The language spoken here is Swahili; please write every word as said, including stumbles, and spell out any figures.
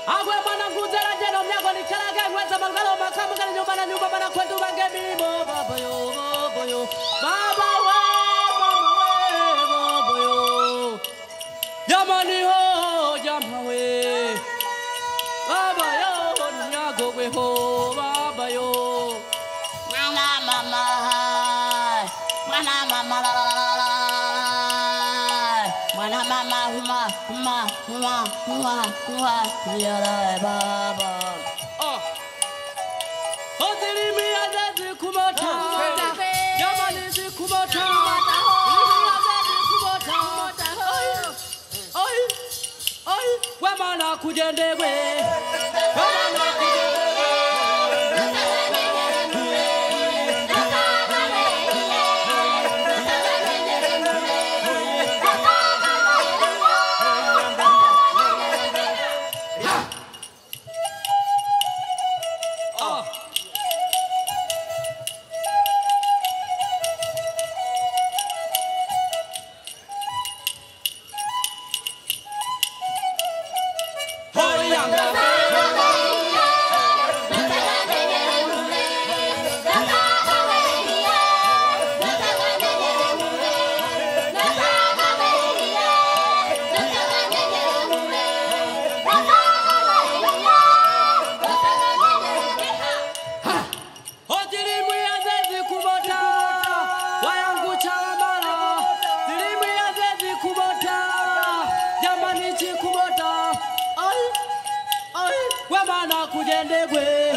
Agwe mana kuzera jeno mnyago ni kalaga ngweza mangalo makamu kali nyumba na nyumba bana kwetu bangemi bo baba yo baba yo baba we baba we baba yo jamani ho jama we baba yo nyago we ho baba yo mama mama mama mama la la la la Mana mama huma huma huma huma huma ya la baba oh Otiri mi azazi kumota Jamani zi kumota Otiri azazi kumota Oi Oi We mana kujendegwe We mana kujendegwe Kujendegwe